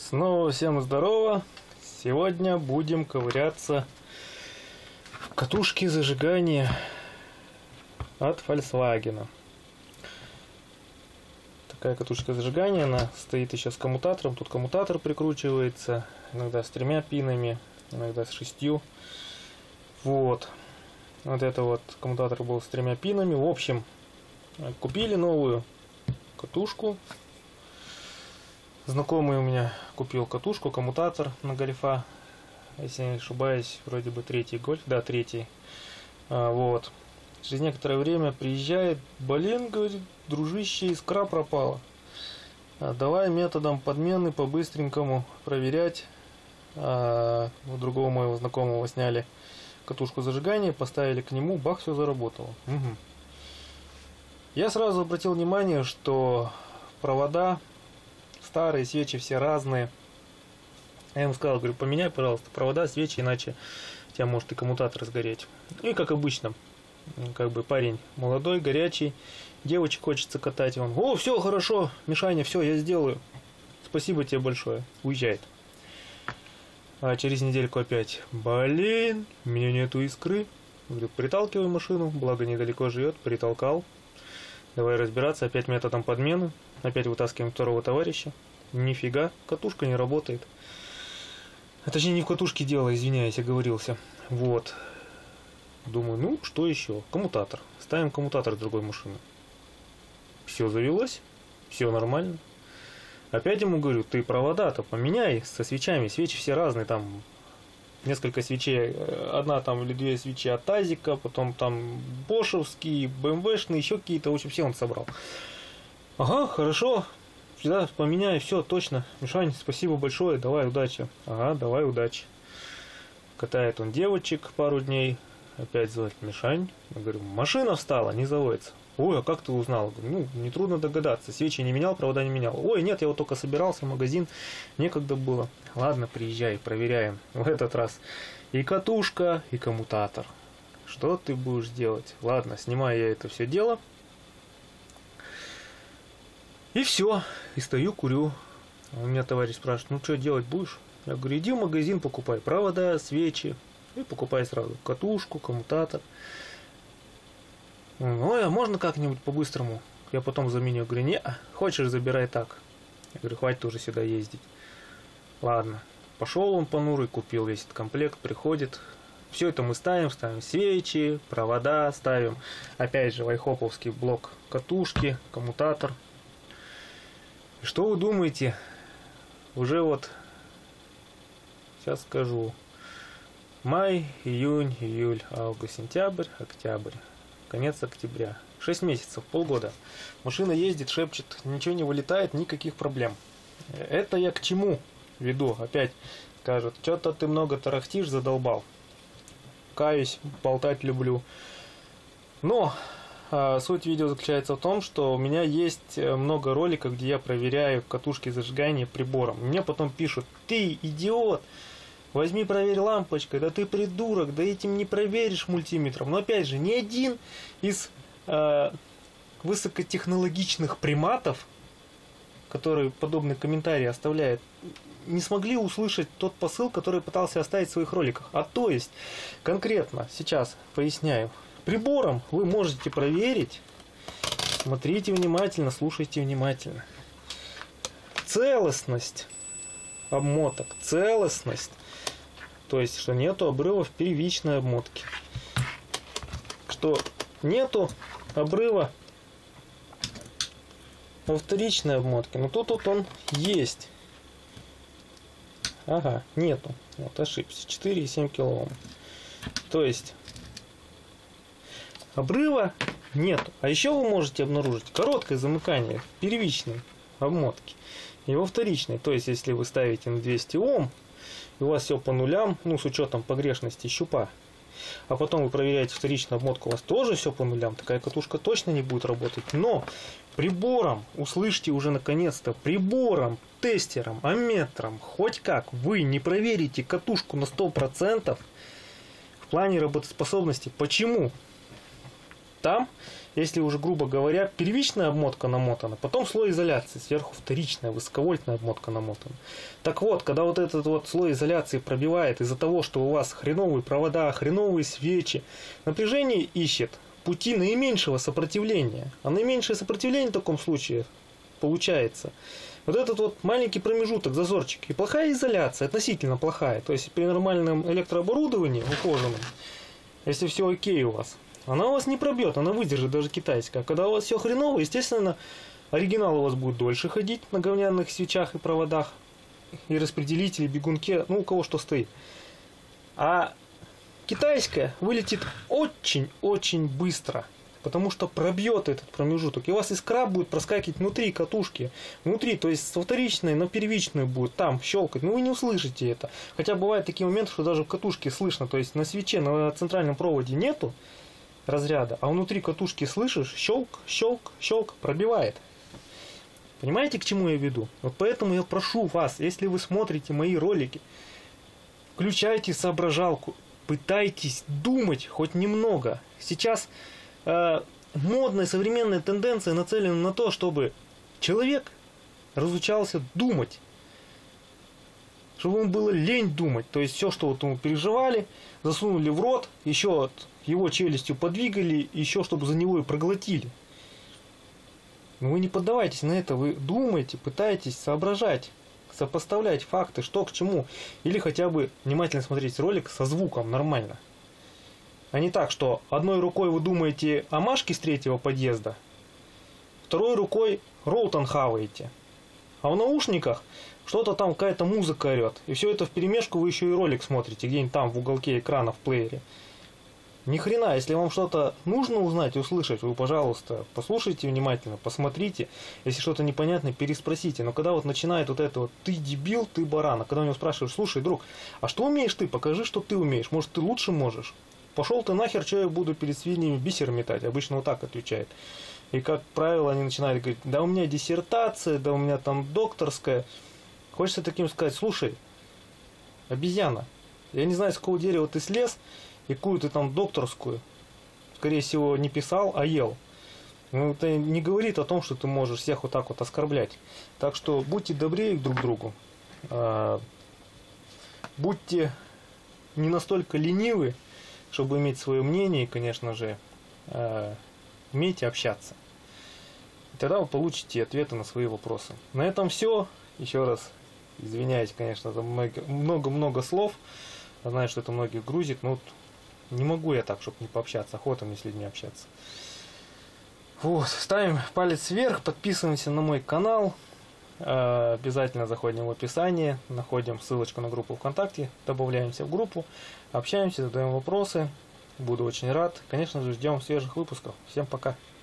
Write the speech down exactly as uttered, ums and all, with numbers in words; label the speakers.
Speaker 1: Снова всем здорово! Сегодня будем ковыряться в катушке зажигания от Volkswagen. Такая катушка зажигания, она стоит еще с коммутатором. Тут коммутатор прикручивается, иногда с тремя пинами, иногда с шестью. Вот. Вот это вот коммутатор был с тремя пинами. В общем, купили новую катушку. Знакомый у меня купил катушку, коммутатор на гольфа. Если не ошибаюсь, вроде бы третий гольф. Да, третий. А, вот. Через некоторое время приезжает. Блин, говорит, дружище, искра пропала. А, давай методом подмены по-быстренькому проверять. А, у другого моего знакомого сняли катушку зажигания, поставили к нему, бах, все заработало. Угу. Я сразу обратил внимание, что провода старые, свечи все разные. Я ему сказал, говорю, поменяй, пожалуйста, провода, свечи, иначе у тебя может и коммутатор сгореть. И как обычно, как бы парень молодой, горячий, девочек хочется катать. Он, о, все хорошо, Мишаня, все, я сделаю. Спасибо тебе большое. Уезжает. А через недельку опять, блин, у меня нету искры. Говорю, приталкивай машину, благо недалеко живет, притолкал. Давай разбираться, опять методом подмены. Опять вытаскиваем второго товарища. Нифига, катушка не работает. А точнее, не в катушке дело, извиняюсь, оговорился. Вот. Думаю, ну, что еще? Коммутатор. Ставим коммутатор с другой машины. Все завелось, все нормально. Опять ему говорю, ты провода-то поменяй со свечами. Свечи все разные, там несколько свечей. Одна там или две свечи от тазика, потом там бошевские, БМВшные, еще какие-то. В общем, все он собрал. Ага, хорошо. Да, поменяй, все, точно. Мишань, спасибо большое, давай, удачи. Ага, давай, удачи. Катает он девочек пару дней. Опять звонит Мишань. Я говорю, машина встала, не заводится. Ой, а как ты узнал? Ну, нетрудно догадаться. Свечи не менял, провода не менял. Ой, нет, я вот только собирался в магазин. Некогда было. Ладно, приезжай, проверяем. В этот раз и катушка, и коммутатор. Что ты будешь делать? Ладно, снимаю я это все дело. И все. И стою, курю. У меня товарищ спрашивает, ну что делать будешь? Я говорю, иди в магазин, покупай провода, свечи. И покупай сразу катушку, коммутатор. Ой, а можно как-нибудь по-быстрому? Я потом заменю. Я говорю, не, хочешь, забирай так. Я говорю, хватит уже сюда ездить. Ладно. Пошел он понурый, купил весь этот комплект, приходит. Все это мы ставим, ставим свечи, провода, ставим. Опять же, вайхоповский блок катушки, коммутатор. И что вы думаете? Уже вот, сейчас скажу. Май, июнь, июль, август, сентябрь, октябрь. Конец октября. шесть месяцев, полгода. Машина ездит, шепчет, ничего не вылетает, никаких проблем. Это я к чему веду? Опять скажут, что-то ты много тарахтишь, задолбал. Каюсь, болтать люблю. Но а, суть видео заключается в том, что у меня есть много роликов, где я проверяю катушки зажигания прибором. Мне потом пишут, ты идиот! Возьми, проверь лампочкой, да ты придурок, да этим не проверишь мультиметром. Но опять же, ни один из э, высокотехнологичных приматов, которые подобные комментарии оставляют, не смогли услышать тот посыл, который пытался оставить в своих роликах. А то есть, конкретно, сейчас поясняю, прибором вы можете проверить, смотрите внимательно, слушайте внимательно, целостность обмоток, целостность. То есть, что нету обрывов первичной обмотки. Что нету обрыва во вторичной обмотке. Но тут вот он есть. Ага, нету. Вот ошибся. четыре и семь килоом. То есть, обрыва нету. А еще вы можете обнаружить короткое замыкание первичной обмотки. И во вторичной. То есть, если вы ставите на двести ом, и у вас все по нулям, ну, с учетом погрешности щупа, а потом вы проверяете вторичную обмотку, у вас тоже все по нулям, такая катушка точно не будет работать. Но прибором, услышьте уже наконец-то, прибором, тестером, амметром, хоть как вы не проверите катушку на сто процентов в плане работоспособности. Почему? Там, если уже, грубо говоря, первичная обмотка намотана, потом слой изоляции, сверху вторичная высоковольтная обмотка намотана. Так вот, когда вот этот вот слой изоляции пробивает из-за того, что у вас хреновые провода, хреновые свечи, напряжение ищет пути наименьшего сопротивления. А наименьшее сопротивление в таком случае получается вот этот вот маленький промежуток, зазорчик. И плохая изоляция, относительно плохая. То есть при нормальном электрооборудовании, ухоженном, если все окей у вас, она у вас не пробьет, она выдержит даже китайская. Когда у вас все хреново, естественно, оригинал у вас будет дольше ходить на говняных свечах и проводах, и распределителе, бегунке, ну у кого что стоит. А китайская вылетит очень-очень быстро, потому что пробьет этот промежуток. И у вас искра будет проскакивать внутри катушки. Внутри, то есть со вторичной на первичную будет там щелкать. Но вы не услышите это. Хотя бывают такие моменты, что даже в катушке слышно. То есть на свече, на центральном проводе нету разряда, а внутри катушки слышишь, щелк, щелк, щелк, пробивает. Понимаете, к чему я веду? Вот поэтому я прошу вас, если вы смотрите мои ролики, включайте соображалку, пытайтесь думать хоть немного. Сейчас э, модная современная тенденция нацелена на то, чтобы человек разучался думать. Чтобы ему было лень думать. То есть все, что вот ему переживали, засунули в рот, еще вот его челюстью подвигали, еще чтобы за него и проглотили. Но вы не поддавайтесь на это, вы думаете, пытаетесь соображать, сопоставлять факты, что к чему. Или хотя бы внимательно смотреть ролик со звуком нормально. А не так, что одной рукой вы думаете о Машке с третьего подъезда, второй рукой Роутон хаваете. А в наушниках что-то там, какая-то музыка орет. И все это вперемешку вы еще и ролик смотрите, где-нибудь там в уголке экрана в плеере. Ни хрена, если вам что-то нужно узнать, услышать, вы, пожалуйста, послушайте внимательно, посмотрите. Если что-то непонятно, переспросите. Но когда вот начинает вот это вот «ты дебил, ты баран», а когда у него спрашиваешь: слушай, друг, а что умеешь ты? Покажи, что ты умеешь. Может, ты лучше можешь? Пошел ты нахер, что я буду перед свиньями бисер метать? Обычно вот так отвечает. И, как правило, они начинают говорить: да у меня диссертация, да у меня там докторская. Хочется таким сказать: слушай, обезьяна, я не знаю, с какого дерева ты слез, и какую ты там докторскую, скорее всего, не писал, а ел. Ну, это не говорит о том, что ты можешь всех вот так вот оскорблять. Так что будьте добрее друг к другу. Будьте не настолько ленивы, чтобы иметь свое мнение, и, конечно же, умейте общаться. И тогда вы получите ответы на свои вопросы. На этом все. Еще раз извиняюсь, конечно, за много-много слов. Я знаю, что это многих грузит, но вот не могу я так, чтобы не пообщаться. Охота мне с людьми общаться. Вот. Ставим палец вверх, подписываемся на мой канал. Обязательно заходим в описание, находим ссылочку на группу ВКонтакте, добавляемся в группу, общаемся, задаем вопросы. Буду очень рад. Конечно же, ждем свежих выпусков. Всем пока.